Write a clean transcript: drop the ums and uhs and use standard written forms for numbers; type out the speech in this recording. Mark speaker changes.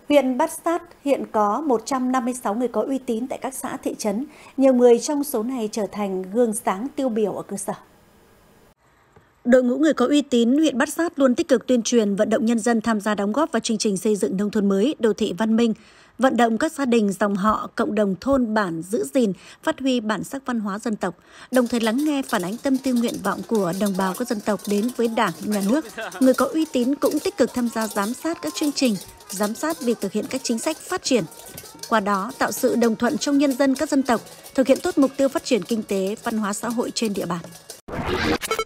Speaker 1: Huyện Bát Sát hiện có 156 người có uy tín tại các xã thị trấn. Nhiều người trong số này trở thành gương sáng tiêu biểu ở cơ sở. Đội ngũ người có uy tín huyện Bát Sát luôn tích cực tuyên truyền, vận động nhân dân tham gia đóng góp vào chương trình xây dựng nông thôn mới, đô thị văn minh, vận động các gia đình, dòng họ, cộng đồng thôn bản giữ gìn, phát huy bản sắc văn hóa dân tộc, đồng thời lắng nghe phản ánh tâm tư nguyện vọng của đồng bào các dân tộc đến với Đảng, Nhà nước. Người có uy tín cũng tích cực tham gia giám sát các chương trình, giám sát việc thực hiện các chính sách phát triển. Qua đó tạo sự đồng thuận trong nhân dân các dân tộc, thực hiện tốt mục tiêu phát triển kinh tế, văn hóa xã hội trên địa bàn.